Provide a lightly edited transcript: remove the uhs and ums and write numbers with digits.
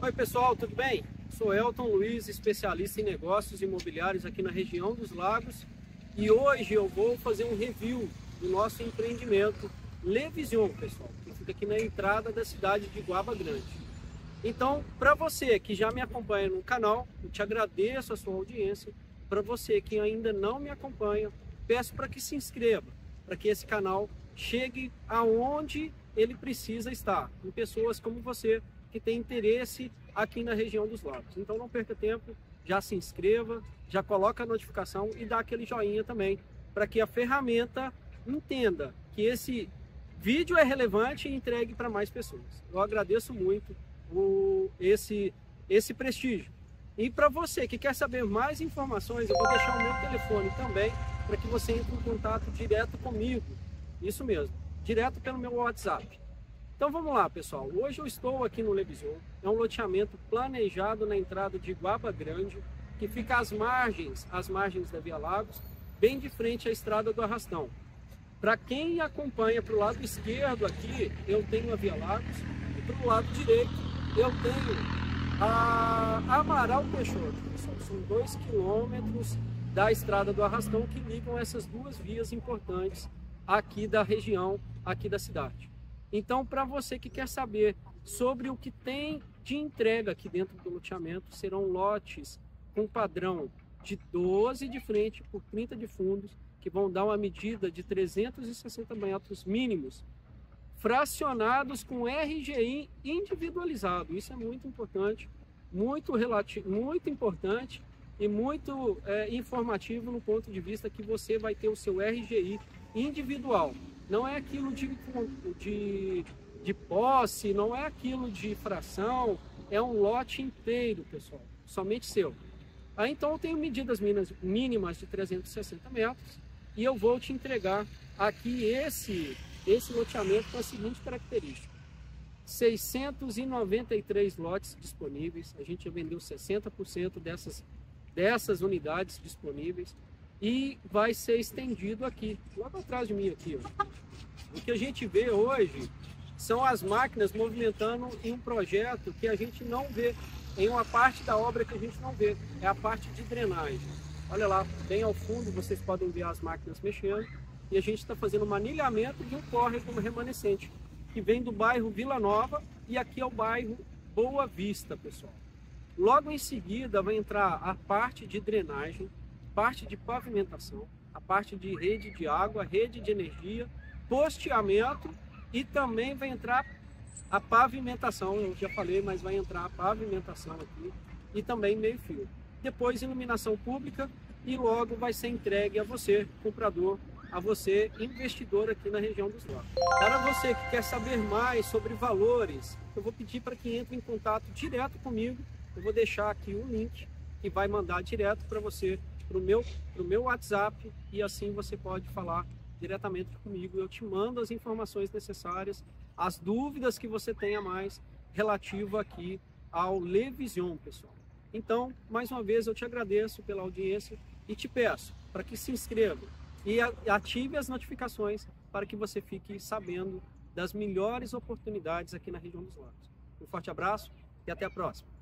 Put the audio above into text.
Oi pessoal, tudo bem? Sou Elton Luiz, especialista em negócios imobiliários aqui na região dos Lagos, e hoje eu vou fazer um review do nosso empreendimento Levision, pessoal, que fica aqui na entrada da cidade de Guaba Grande. Então, para você que já me acompanha no canal, eu te agradeço a sua audiência. Para você que ainda não me acompanha, peço para que se inscreva, para que esse canal chegue aonde ele precisa estar, em pessoas como você, que tem interesse aqui na região dos Lagos. Então não perca tempo, já se inscreva, já coloca a notificação e dá aquele joinha também, para que a ferramenta entenda que esse vídeo é relevante e entregue para mais pessoas. Eu agradeço muito esse prestígio. E para você que quer saber mais informações, eu vou deixar o meu telefone também, para que você entre em contato direto comigo. Isso mesmo, direto pelo meu WhatsApp. Então vamos lá, pessoal. Hoje eu estou aqui no Levision. É um loteamento planejado na entrada de Guaba Grande, que fica às margens da Via Lagos, bem de frente à Estrada do Arrastão. Para quem acompanha para o lado esquerdo aqui, eu tenho a Via Lagos, e para o lado direito eu tenho a Amaral Peixoto, pessoal. São 2 quilômetros da Estrada do Arrastão que ligam essas duas vias importantes aqui da região, aqui da cidade. Então, para você que quer saber sobre o que tem de entrega aqui dentro do loteamento, serão lotes com padrão de 12 de frente por 30 de fundos, que vão dar uma medida de 360 metros mínimos, fracionados com RGI individualizado. Isso é muito importante, muito importante e muito informativo no ponto de vista que você vai ter o seu RGI individual. Não é aquilo de posse, não é aquilo de fração, é um lote inteiro, pessoal, somente seu. Aí então eu tenho medidas mínimas de 360 metros e eu vou te entregar aqui esse loteamento com a seguinte característica: 693 lotes disponíveis, a gente já vendeu 60% dessas unidades disponíveis. E vai ser estendido aqui, logo atrás de mim aqui, ó. O que a gente vê hoje são as máquinas movimentando em um projeto que a gente não vê, em uma parte da obra que a gente não vê, é a parte de drenagem. Olha lá, bem ao fundo vocês podem ver as máquinas mexendo, e a gente está fazendo um anilhamento de um córrego remanescente, que vem do bairro Vila Nova, e aqui é o bairro Boa Vista, pessoal. Logo em seguida vai entrar a parte de drenagem, parte de pavimentação, a parte de rede de água, rede de energia, posteamento, e também vai entrar a pavimentação. Eu já falei, mas vai entrar a pavimentação aqui e também meio-fio. Depois iluminação pública, e logo vai ser entregue a você, comprador, a você, investidor aqui na região dos Lagos. Para você que quer saber mais sobre valores, eu vou pedir para que entre em contato direto comigo. Eu vou deixar aqui um link que vai mandar direto para você, para o meu WhatsApp, e assim você pode falar diretamente comigo. Eu te mando as informações necessárias, as dúvidas que você tenha mais relativo aqui ao Levision, pessoal. Então, mais uma vez, eu te agradeço pela audiência e te peço para que se inscreva e ative as notificações para que você fique sabendo das melhores oportunidades aqui na região dos Lagos. Um forte abraço e até a próxima.